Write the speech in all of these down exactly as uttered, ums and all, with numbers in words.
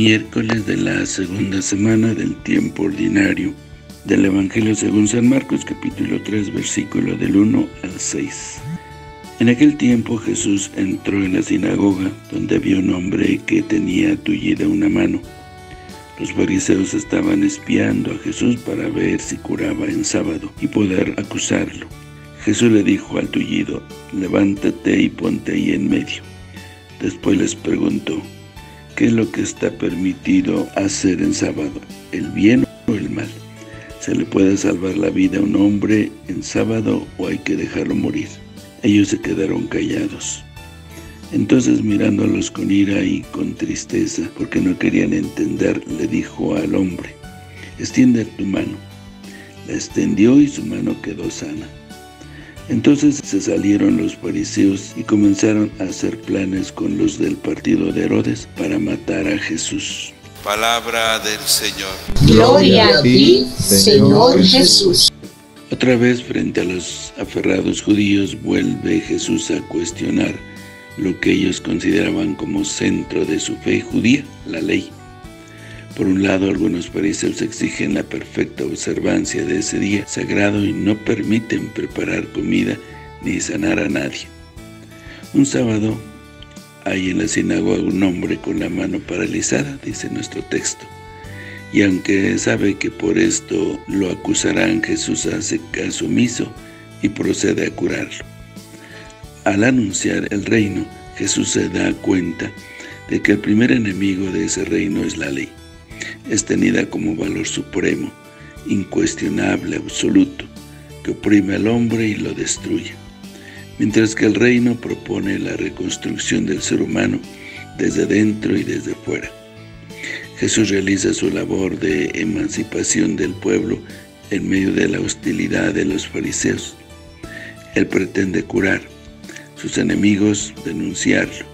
Miércoles de la segunda semana del tiempo ordinario del Evangelio según San Marcos, capítulo tres, versículo del uno al seis. En aquel tiempo Jesús entró en la sinagoga, donde había un hombre que tenía tullida una mano. Los fariseos estaban espiando a Jesús para ver si curaba en sábado y poder acusarlo. Jesús le dijo al tullido: levántate y ponte ahí en medio. Después les preguntó: ¿qué es lo que está permitido hacer en sábado, el bien o el mal? ¿Se le puede salvar la vida a un hombre en sábado o hay que dejarlo morir? Ellos se quedaron callados. Entonces, mirándolos con ira y con tristeza, porque no querían entender, le dijo al hombre: extiende tu mano. La extendió y su mano quedó sana. Entonces se salieron los fariseos y comenzaron a hacer planes con los del partido de Herodes para matar a Jesús. Palabra del Señor. Gloria a ti, Señor Jesús. Otra vez, frente a los aferrados judíos, vuelve Jesús a cuestionar lo que ellos consideraban como centro de su fe judía, la ley. Por un lado, algunos fariseos exigen la perfecta observancia de ese día sagrado y no permiten preparar comida ni sanar a nadie. Un sábado hay en la sinagoga un hombre con la mano paralizada, dice nuestro texto. Y aunque sabe que por esto lo acusarán, Jesús hace caso omiso y procede a curarlo. Al anunciar el reino, Jesús se da cuenta de que el primer enemigo de ese reino es la ley. Es tenida como valor supremo, incuestionable, absoluto, que oprime al hombre y lo destruye. Mientras que el reino propone la reconstrucción del ser humano desde dentro y desde fuera. Jesús realiza su labor de emancipación del pueblo en medio de la hostilidad de los fariseos. Él pretende curar, sus enemigos denunciarlo.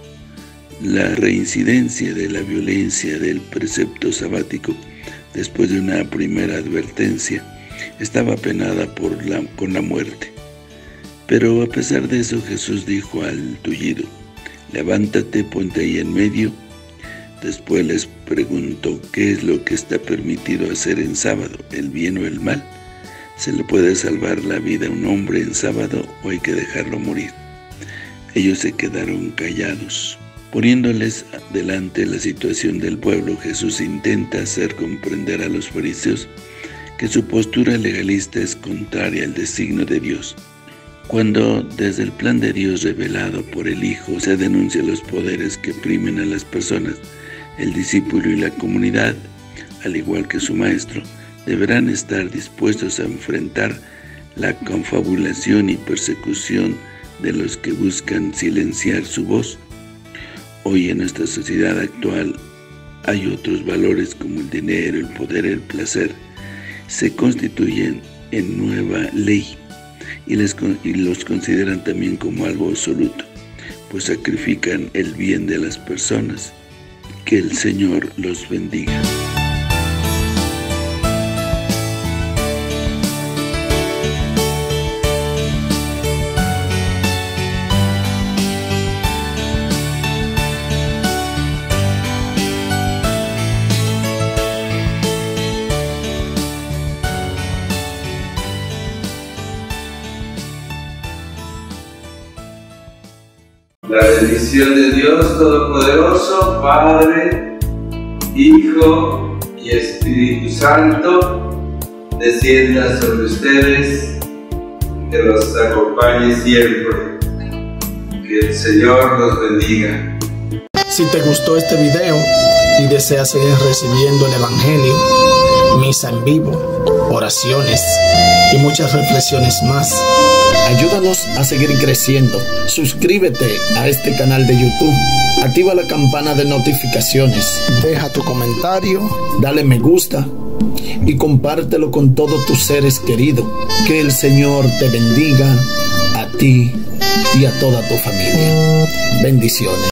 La reincidencia de la violencia del precepto sabático, después de una primera advertencia, estaba penada por la, con la muerte. Pero a pesar de eso, Jesús dijo al tullido: levántate, ponte ahí en medio. Después les preguntó: ¿qué es lo que está permitido hacer en sábado, el bien o el mal? ¿Se le puede salvar la vida a un hombre en sábado o hay que dejarlo morir? Ellos se quedaron callados. Poniéndoles delante la situación del pueblo, Jesús intenta hacer comprender a los fariseos que su postura legalista es contraria al designio de Dios. Cuando desde el plan de Dios revelado por el Hijo se denuncia los poderes que oprimen a las personas, el discípulo y la comunidad, al igual que su maestro, deberán estar dispuestos a enfrentar la confabulación y persecución de los que buscan silenciar su voz. Hoy en nuestra sociedad actual hay otros valores como el dinero, el poder, el placer. Se constituyen en nueva ley y, les, y los consideran también como algo absoluto, pues sacrifican el bien de las personas. Que el Señor los bendiga. La bendición de Dios Todopoderoso, Padre, Hijo y Espíritu Santo, descienda sobre ustedes, que los acompañe siempre. Que el Señor los bendiga. Si te gustó este video y deseas seguir recibiendo el Evangelio, misa en vivo, oraciones y muchas reflexiones más, ayúdanos a seguir creciendo. Suscríbete a este canal de YouTube, activa la campana de notificaciones, deja tu comentario, dale me gusta y compártelo con todos tus seres queridos. Que el Señor te bendiga a ti y a toda tu familia. Bendiciones.